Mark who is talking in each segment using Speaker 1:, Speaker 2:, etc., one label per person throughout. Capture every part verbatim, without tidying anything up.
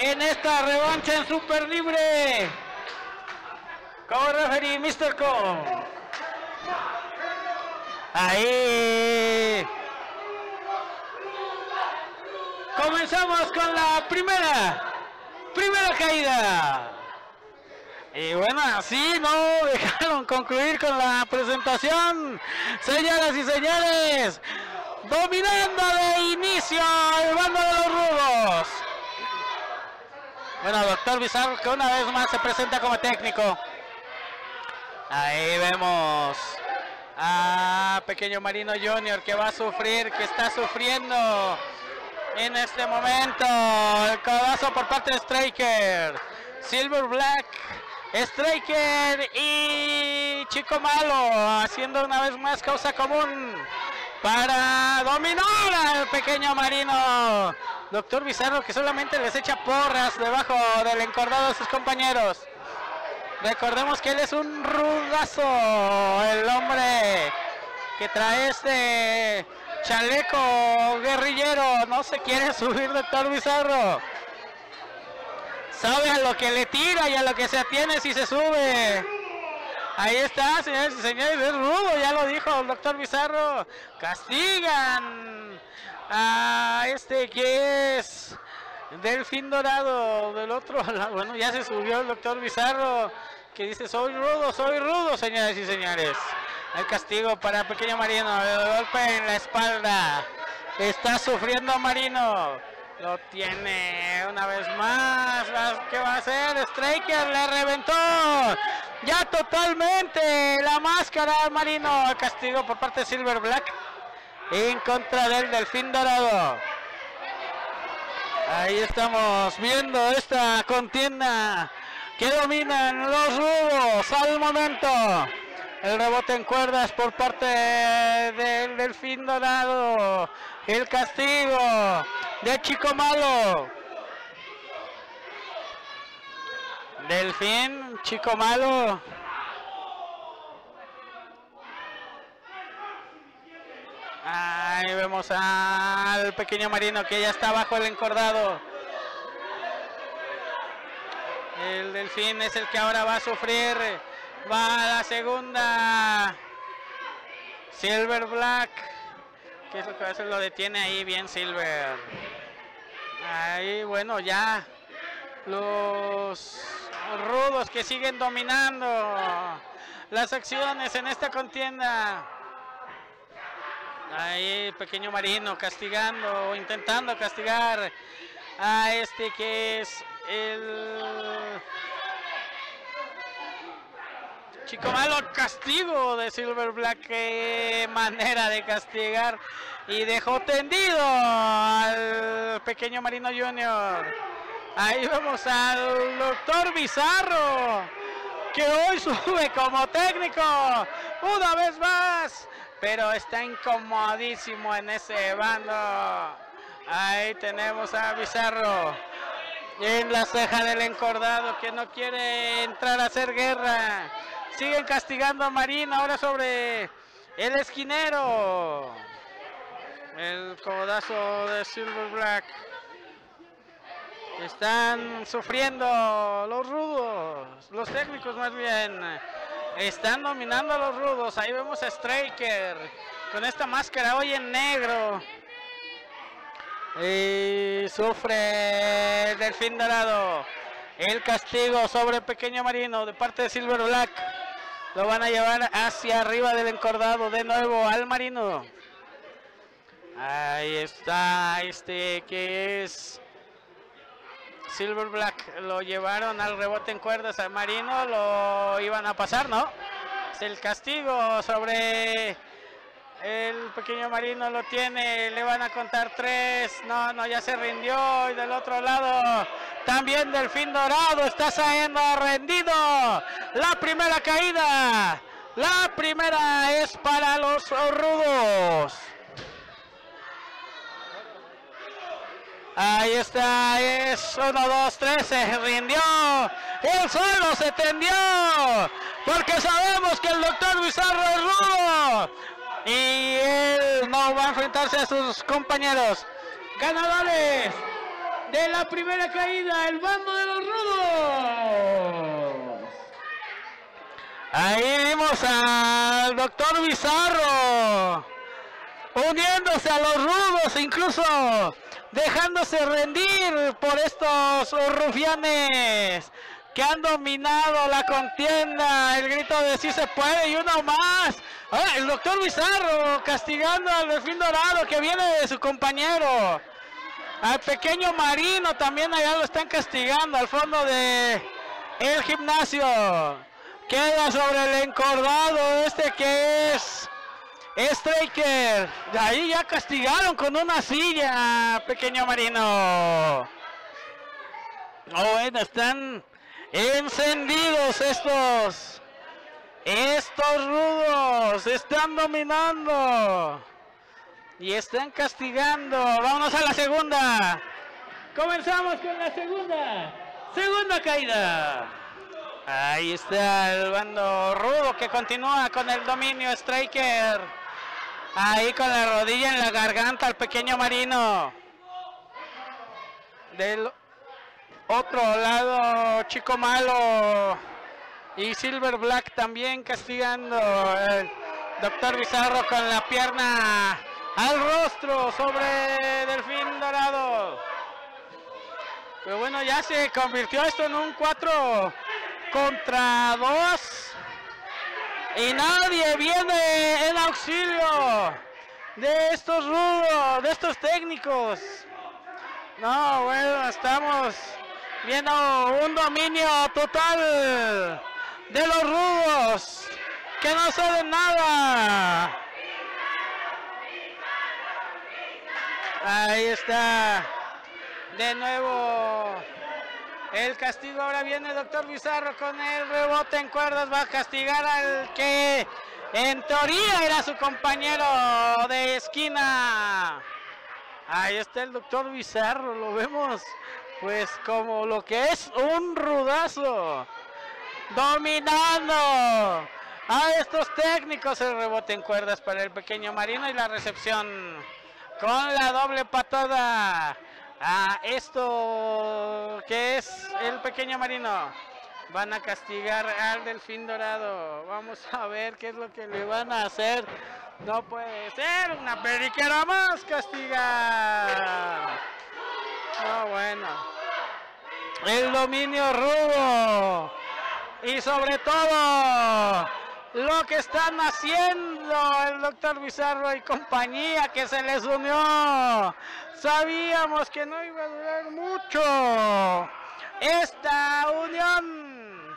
Speaker 1: en esta revancha en Super Libre. Como referee, mister Kong. Ahí. Comenzamos con la primera. Primera caída. Y bueno, así no dejaron concluir con la presentación. Señoras y señores, dominando de inicio el bando de los rudos. Bueno, doctor Bizarro, que una vez más se presenta como técnico. Ahí vemos a Pequeño Marino Junior, que va a sufrir, que está sufriendo en este momento. El codazo por parte de Striker, Silver Black, Striker y Chico Malo haciendo una vez más causa común para dominar al Pequeño Marino. Doctor Bizarro, que solamente les echa porras debajo del encordado de sus compañeros. Recordemos que él es un rudazo, el hombre que trae este chaleco guerrillero. No se quiere subir, doctor Bizarro. Sabe a lo que le tira y a lo que se atiene si se sube. Ahí está, señores y señores, es rudo, ya lo dijo el doctor Bizarro. Castigan a este que es Delfín Dorado del otro lado. Bueno, ya se subió el doctor Bizarro, que dice: soy rudo, soy rudo, señores y señores. El castigo para Pequeño Marino, el golpe en la espalda. Está sufriendo Marino. Lo tiene una vez más. ¿Qué va a hacer? Striker le reventó ya totalmente la máscara al Marino. El castigo por parte de Silver Black en contra del Delfín Dorado. Ahí estamos viendo esta contienda que dominan los rudos al momento. El rebote en cuerdas por parte del Delfín Dorado. El castigo de Chico Malo. Delfín, Chico Malo. Ahí vemos al Pequeño Marino, que ya está bajo el encordado. El Delfín es el que ahora va a sufrir. Va a la segunda. Silver Black, que es lo que a veces lo detiene ahí bien Silver. Ahí, bueno, ya los rudos que siguen dominando las acciones en esta contienda. Ahí Pequeño Marino castigando o intentando castigar a este que es el Chico Malo. Castigo de Silver Black, qué manera de castigar, y dejó tendido al Pequeño Marino Junior. Ahí vemos al doctor Bizarro, que hoy sube como técnico una vez más, pero está incomodísimo en ese bando. Ahí tenemos a Bizarro en la ceja del encordado, que no quiere entrar a hacer guerra. Siguen castigando a Marino, ahora sobre el esquinero. El codazo de Silver Black. Están sufriendo los rudos, los técnicos más bien. Están dominando a los rudos. Ahí vemos a Striker con esta máscara hoy en negro. Y sufre el Delfín Dorado. El castigo sobre Pequeño Marino de parte de Silver Black. Lo van a llevar hacia arriba del encordado de nuevo al Marino. Ahí está este que es Silver Black. Lo llevaron al rebote en cuerdas al Marino. Lo iban a pasar, ¿no? Es el castigo sobre el Pequeño Marino. Lo tiene. Le van a contar tres. No, no, ya se rindió. Y del otro lado también Delfín Dorado está saliendo rendido. La primera caída. La primera es para los rudos. Ahí está, es uno, dos, tres, se rindió, él solo se tendió, porque sabemos que el doctor Bizarro es rudo, y él no va a enfrentarse a sus compañeros. Ganadores, de la primera caída, el bando de los rudos. Ahí vimos al doctor Bizarro uniéndose a los rudos, incluso dejándose rendir por estos rufianes que han dominado la contienda. El grito de sí se puede y uno más. Ah, el doctor Bizarro castigando al Delfín Dorado que viene de su compañero. Al pequeño Marino también allá lo están castigando al fondo de el gimnasio. Queda sobre el encordado este que es Striker. De ahí ya castigaron con una silla, pequeño Marino. Oh, bueno, están encendidos estos. Estos rudos están dominando. Y están castigando. Vámonos a la segunda. Comenzamos con la segunda. Segunda caída. Ahí está el bando rudo que continúa con el dominio. Striker. Ahí con la rodilla en la garganta al pequeño Marino. Del otro lado, Chico Malo y Silver Black también castigando. El doctor Bizarro con la pierna al rostro sobre Delfín Dorado. Pero bueno, ya se convirtió esto en un cuatro contra dos. Y nadie viene en auxilio de estos rudos, de estos técnicos. No, bueno, estamos viendo un dominio total de los rudos que no saben nada. Ahí está de nuevo el castigo. Ahora viene el doctor Bizarro con el rebote en cuerdas. Va a castigar al que en teoría era su compañero de esquina. Ahí está el doctor Bizarro. Lo vemos pues como lo que es un rudazo. Dominando a estos técnicos. El rebote en cuerdas para el pequeño Marino y la recepción con la doble patada a esto que es el pequeño Marino. Van a castigar al Delfín Dorado. Vamos a ver qué es lo que le van a hacer. No puede ser, una periquera más castiga. No, bueno. El dominio rudo. Y sobre todo lo que están haciendo el doctor Bizarro y compañía que se les unió. Sabíamos que no iba a durar mucho esta unión.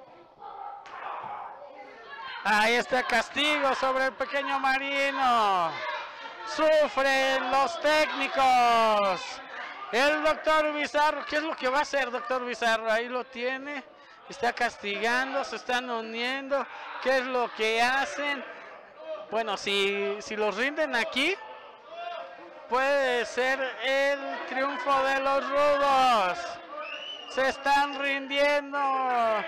Speaker 1: Ahí está castigo sobre el pequeño Marino. Sufren los técnicos. El doctor Bizarro, ¿qué es lo que va a hacer doctor Bizarro? Ahí lo tiene. Está castigando, se están uniendo. ¿Qué es lo que hacen? Bueno, si, si los rinden aquí, puede ser el triunfo de los rudos. Se están rindiendo.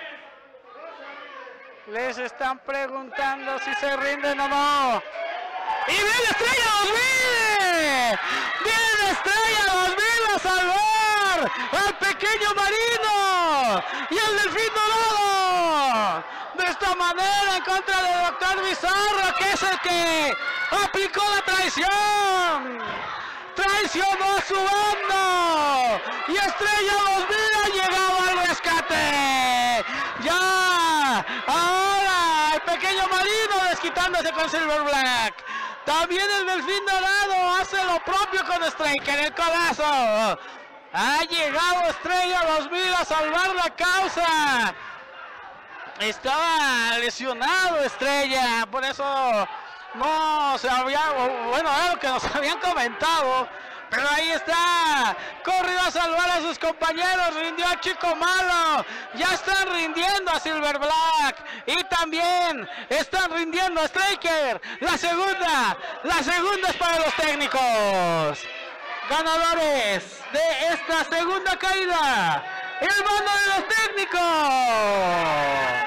Speaker 1: Les están preguntando si se rinden o no. ¡Y viene Estrella dos mil! ¡Viene Estrella dos mil a salvar al pequeño Marino y al Delfín Dorado! De esta manera en contra del doctor Bizarro, que es el que aplicó la traición. Traicionó a su bando. Y Estrella dos mil ha llegado al rescate. Ya. Ahora el pequeño Marino desquitándose con Silver Black. También el Delfín Dorado hace lo propio con Striker, el codazo. Ha llegado Estrella dos mil a salvar la causa. Estaba lesionado Estrella, por eso no se había, bueno, era lo que nos habían comentado. Pero ahí está, corrió a salvar a sus compañeros, rindió a Chico Malo, ya están rindiendo a Silver Black y también están rindiendo a Striker. La segunda, la segunda es para los técnicos. Ganadores de esta segunda caída, el bando de los técnicos.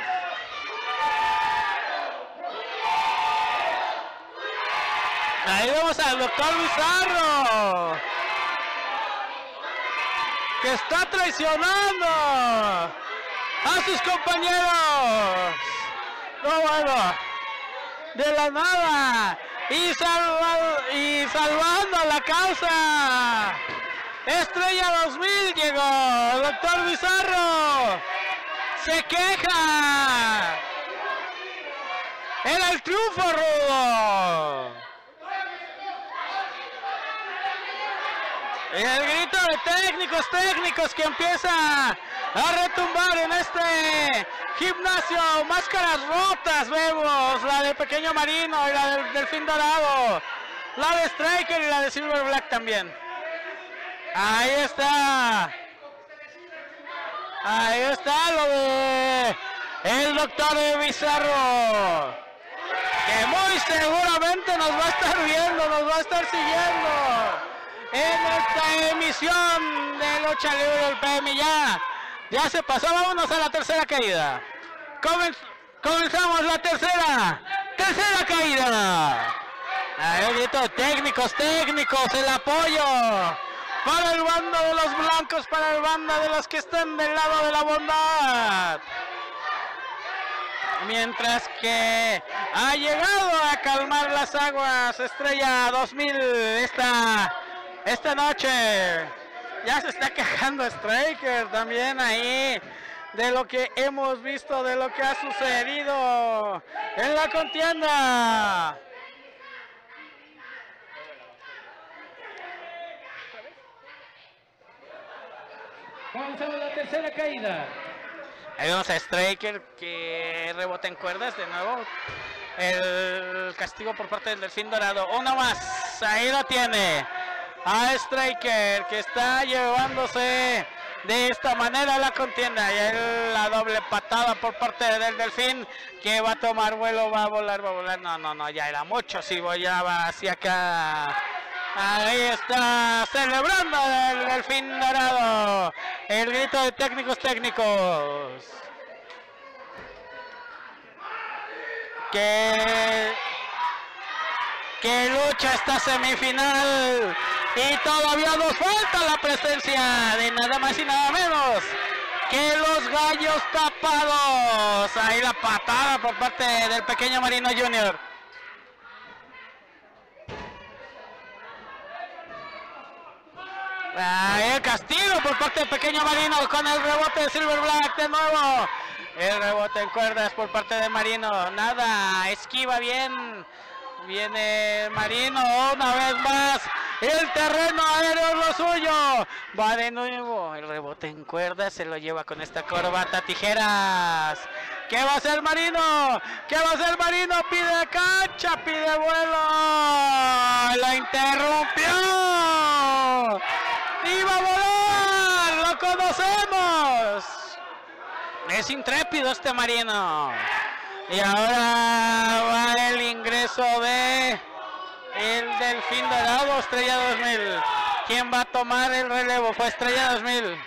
Speaker 1: Ahí vemos al doctor Bizarro. que está traicionando a sus compañeros. No, bueno, de la nada y, salva, y salvando la causa. Estrella dos mil llegó, doctor Bizarro se queja. Era el triunfo, Rudo. Y el grito de técnicos, técnicos que empieza a retumbar en este gimnasio. Máscaras rotas vemos, la del Pequeño Marino y la del Delfín Dorado. La de Striker y la de Silver Black también. Ahí está. Ahí está lo de el doctor Bizarro, que muy seguramente nos va a estar viendo, nos va a estar siguiendo en esta emisión de Lucha Libre del P M. Ya, ya se pasó, vámonos a la tercera caída. Comenz comenzamos la tercera, tercera caída. Ahí el grito de técnicos, técnicos, el apoyo para el bando de los blancos, para el bando de los que estén del lado de la bondad. Mientras que ha llegado a calmar las aguas Estrella dos mil esta, esta noche. Ya se está quejando Striker también ahí de lo que hemos visto, de lo que ha sucedido en la contienda.
Speaker 2: Comenzamos la tercera caída.
Speaker 1: Ahí vemos a Striker que rebota en cuerdas de nuevo. El castigo por parte del Delfín Dorado. Uno más. Ahí lo tiene. A Striker que está llevándose de esta manera la contienda. Y el, la doble patada por parte del Delfín que va a tomar vuelo, va a volar, va a volar. No, no, no, ya era mucho. Si voyaba hacia acá. Ahí está celebrando el Delfín Dorado. El grito de técnicos, técnicos. Que, que lucha esta semifinal. Y todavía nos falta la presencia de nada más y nada menos que los Gallos Tapados. Ahí la patada por parte del Pequeño Marino junior Ahí el castigo por parte del Pequeño Marino con el rebote de Silver Black de nuevo. El rebote en cuerdas por parte de Marino. Nada, esquiva bien. Viene Marino una vez más. El terreno aéreo es lo suyo. Va de nuevo. El rebote en cuerdas se lo lleva con esta corbata tijeras. ¿Qué va a hacer Marino? ¿Qué va a hacer Marino? Pide cancha, pide vuelo. La interrumpió. ¡Iba a volar! ¡Lo conocemos! Es intrépido este Marino. Y ahora va el ingreso de el Delfín Dorado, Estrella dos mil. ¿Quién va a tomar el relevo? Fue Estrella dos mil.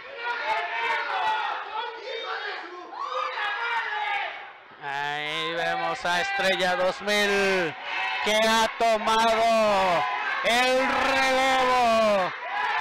Speaker 1: Ahí vemos a Estrella dos mil que ha tomado el relevo.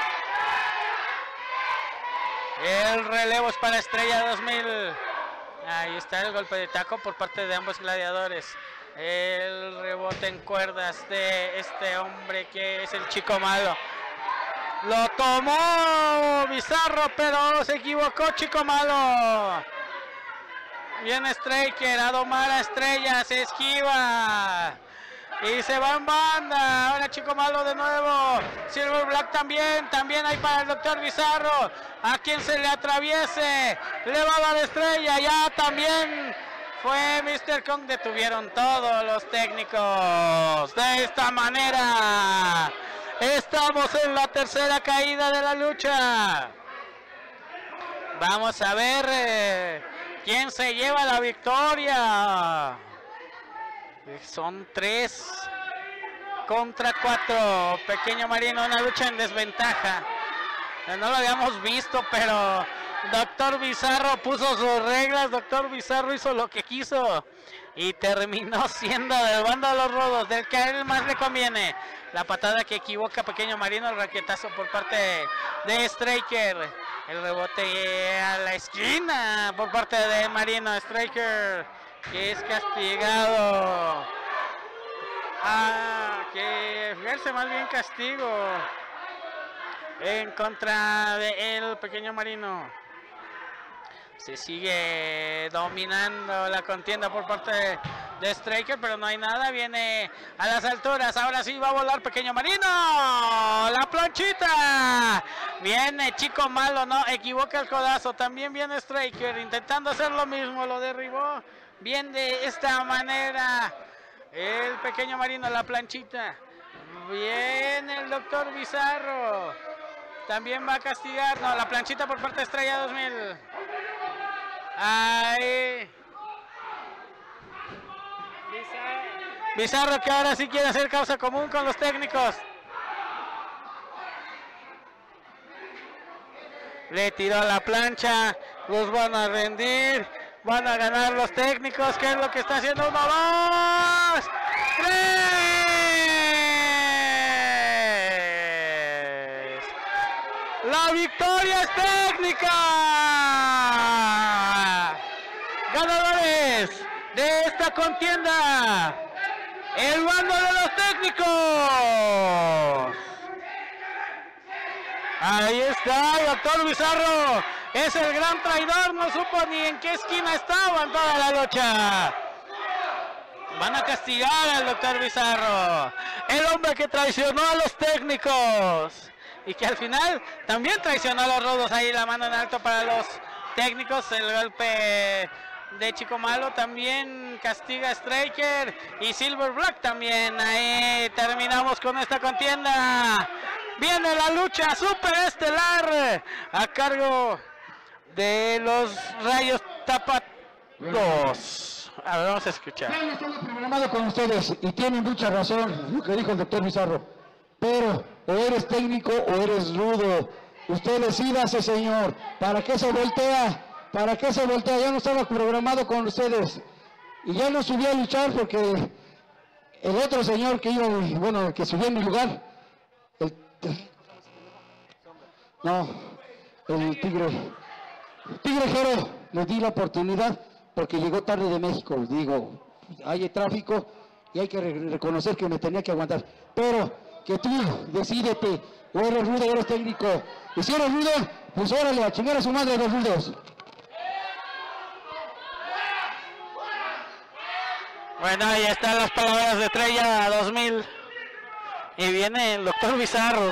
Speaker 1: El relevo es para Estrella dos mil. Ahí está el golpe de taco por parte de ambos gladiadores. El rebote en cuerdas de este hombre que es el Chico Malo. Lo tomó Bizarro, pero se equivocó Chico Malo. Viene Striker a domar a Estrella, se esquiva. Y se va en banda. Ahora Chico Malo de nuevo. Silver Black también. También hay para el doctor Bizarro. A quien se le atraviese le va a dar Estrella. Ya también fue mister Kong. Detuvieron todos los técnicos. De esta manera estamos en la tercera caída de la lucha. Vamos a ver eh, quién se lleva la victoria. Son tres contra cuatro. Pequeño Marino, una lucha en desventaja. No lo habíamos visto, pero doctor Bizarro puso sus reglas. doctor Bizarro hizo lo que quiso y terminó siendo del bando de los rodos, del que a él más le conviene. la patada que equivoca Pequeño Marino, el raquetazo por parte de Striker, el rebote a la esquina por parte de Marino. Striker que es castigado. Ah, que fijarse más bien castigo en contra de el Pequeño Marino. Se sigue dominando la contienda por parte de, de Striker, pero no hay nada. Viene a las alturas. Ahora sí va a volar Pequeño Marino. La planchita. Viene Chico Malo, no, equivoca el codazo. También viene Striker intentando hacer lo mismo. Lo derribó bien de esta manera el Pequeño Marino, la planchita. Viene el doctor Bizarro. También va a castigar. No, la planchita por parte de Estrella dos mil. Ahí. Bizarro que ahora sí quiere hacer causa común con los técnicos. Le tiró la plancha. Los van a rendir. Van a ganar los técnicos. ¿Qué es lo que está haciendo? Uno, dos, tres. La victoria es técnica. Ganadores de esta contienda, el bando de los técnicos. Ahí está el doctor Bizarro, es el gran traidor, no supo ni en qué esquina estaba en toda la lucha. Van a castigar al doctor Bizarro, el hombre que traicionó a los técnicos y que al final también traicionó a los rudos. Ahí la mano en alto para los técnicos, el golpe de Chico Malo también castiga a Striker y Silver Black también. Ahí terminamos con esta contienda. Viene la lucha superestelar a cargo de los Rayos Tapados. A ver, vamos a escuchar.
Speaker 3: Ya no estaba programado con ustedes y tienen mucha razón lo que dijo el doctor Bizarro, pero o eres técnico o eres rudo. Usted decídase, señor. ¿Para qué se voltea? ¿Para qué se voltea? Ya no estaba programado con ustedes. Y ya no subí a luchar porque el otro señor que iba, bueno, que subió en mi lugar, el, no, el Tigre, Tigre Jero, le di la oportunidad porque llegó tarde de México. Digo, hay tráfico y hay que re reconocer que me tenía que aguantar. Pero que tú decídete, o eres rudo o eres técnico. Y si eres rudo, pues órale, a chingar a su madre los rudos.
Speaker 1: Bueno, ahí están las palabras de Estrella dos mil. Y viene el doctor Bizarro.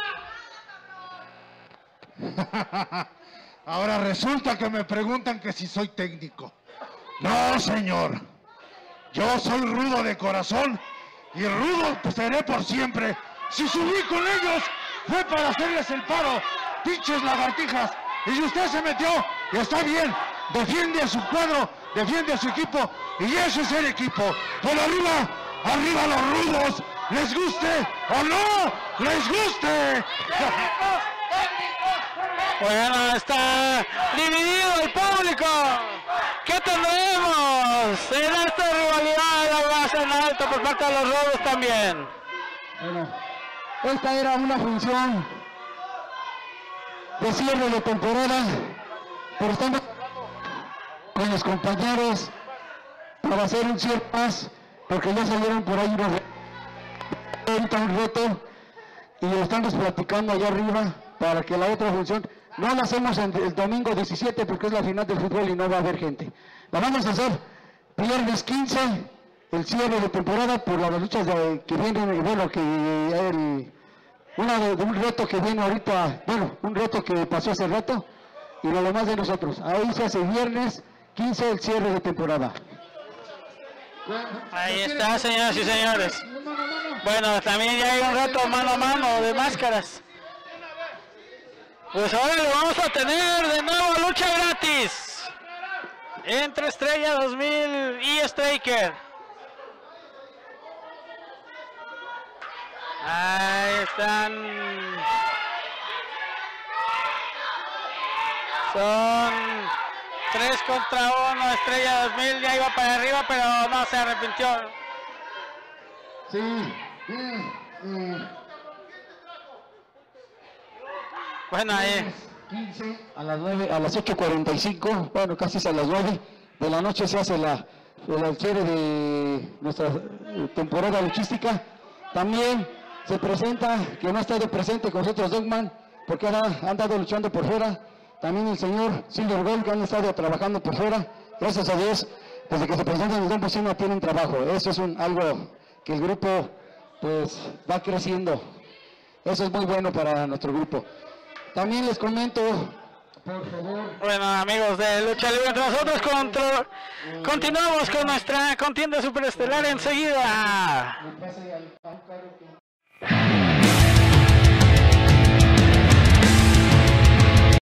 Speaker 4: Ahora resulta que me preguntan que si soy técnico. No, señor. Yo soy rudo de corazón y rudo seré por siempre. Si subí con ellos fue para hacerles el paro, pinches lagartijas. Y usted se metió y está bien. Defiende a su cuadro, defiende a su equipo y eso es el equipo. Por arriba, arriba los rudos, les guste o no les guste.
Speaker 1: Bueno, está dividido el público. ¿Qué tendremos en esta rivalidad? La más en alto por parte de los rudos también.
Speaker 3: Bueno, esta era una función de cierre de temporada, pero estamos con los compañeros para hacer un cierre más, porque ya salieron por ahí unos ahorita un reto y lo estamos platicando allá arriba para que la otra función no la hacemos en el domingo diecisiete porque es la final del fútbol y no va a haber gente. La vamos a hacer viernes quince, el cierre de temporada por las luchas de, que vienen, bueno, que el, una de, de un reto que viene ahorita, bueno, un reto que pasó hace rato y lo demás de nosotros. Ahí se hace viernes quince el cierre de temporada.
Speaker 1: Ahí está, señoras y señores. Bueno, también ya hay un reto mano a mano de máscaras. Pues ahora le vamos a tener de nuevo lucha gratis entre Estrella dos mil y Striker. Ahí están. Son tres contra uno. Estrella dos mil ya iba para arriba, pero no se arrepintió.
Speaker 3: Sí, eh, eh,
Speaker 1: Bueno, ahí.
Speaker 3: quince a las nueve, a las ocho cuarenta y cinco, bueno, casi es a las nueve de la noche se hace la, el cierre de nuestra temporada luchística. También se presenta, que no ha estado presente con nosotros Dogman, porque han, han andado luchando por fuera. También el señor Silver Gold, que han estado trabajando por fuera. Gracias a Dios, desde que se presentan en el Don no tienen trabajo. Eso es un, algo que el grupo pues va creciendo. Eso es muy bueno para nuestro grupo. También les comento, por favor.
Speaker 1: Bueno, amigos de Lucha Libre entre nosotros, contra... continuamos con nuestra contienda superestelar enseguida.